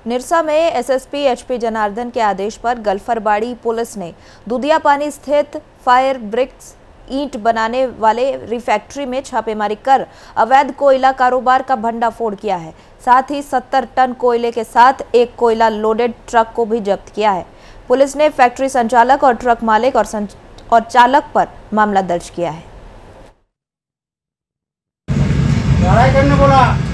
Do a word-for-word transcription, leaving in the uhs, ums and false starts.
निरसा में SSP HP Janardan के आदेश पर गल्फरबाड़ी पुलिस ने दुधियापानी स्थित फायर ब्रिक्स ईंट बनाने वाले रिफैक्ट्री में छापेमारी कर अवैध कोयला कारोबार का भंडाफोड़ किया है। साथ ही सत्तर टन कोयले के साथ एक कोयला लोडेड ट्रक को भी जब्त किया है। पुलिस ने फैक्ट्री संचालक और ट्रक मालिक और, संच... और चालक पर मामला दर्ज किया है। करने बोला।